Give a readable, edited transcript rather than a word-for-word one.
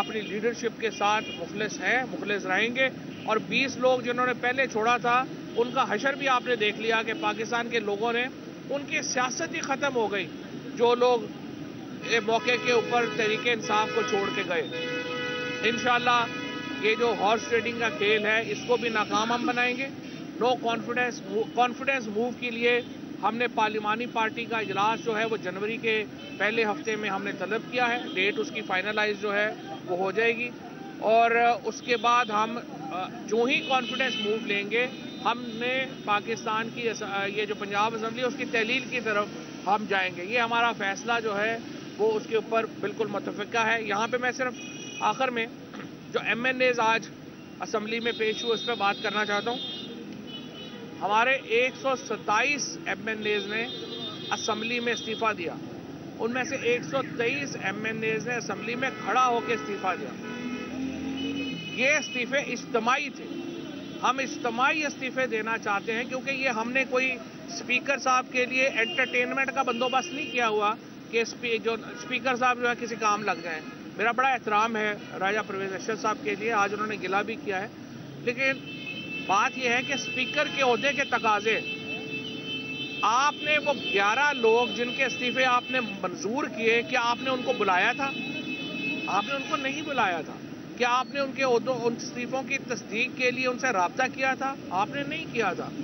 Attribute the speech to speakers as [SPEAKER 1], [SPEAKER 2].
[SPEAKER 1] अपनी लीडरशिप के साथ मुखलिस हैं, मुखलिस रहेंगे। और 20 लोग जिन्होंने पहले छोड़ा था उनका हशर भी आपने देख लिया कि पाकिस्तान के लोगों ने, उनकी सियासत ही ख़त्म हो गई। जो लोग मौके के ऊपर तहरीके इंसाफ को छोड़ के गए, इंशाअल्लाह ये जो हॉर्स ट्रेडिंग का खेल है इसको भी नाकाम हम बनाएंगे। नो कॉन्फिडेंस मूव के लिए हमने पार्लिमानी पार्टी का इजलास जो है वो जनवरी के पहले हफ्ते में हमने तलब किया है। डेट उसकी फाइनलाइज जो है वो हो जाएगी और उसके बाद हम जो ही कॉन्फिडेंस मूव लेंगे, हमने पाकिस्तान की ये जो पंजाब असम्बली है उसकी तहलील की तरफ हम जाएंगे। ये हमारा फैसला जो है वो उसके ऊपर बिल्कुल मुत्तफ़िक़ा है। यहाँ पे मैं सिर्फ आखिर में जो MNAs आज असम्बली में पेश हुए उस पर बात करना चाहता हूँ। हमारे 127 MNAs ने असम्बली में इस्तीफ़ा दिया, उनमें से 123 MNAs ने असम्बली में खड़ा होकर इस्तीफ़ा दिया। ये इस्तीफ़े इज्तिमाई थे। हम इज्तिमाई इस्तीफ़े देना चाहते हैं क्योंकि ये हमने कोई स्पीकर साहब के लिए एंटरटेनमेंट का बंदोबस्त नहीं किया हुआ कि जो स्पीकर साहब जो है किसी काम लग जाएं। मेरा बड़ा एहतराम है राजा परवेज़ अशरफ साहब के लिए, आज उन्होंने गिला भी किया है, लेकिन बात यह है कि स्पीकर के ओहदे के तकाजे, आपने वो 11 लोग जिनके इस्तीफे आपने मंजूर किए, क्या आपने उनको बुलाया था? आपने उनको नहीं बुलाया था। क्या आपने उनके उन इस्तीफों की तस्दीक के लिए उनसे राब्ता किया था? आपने नहीं किया था।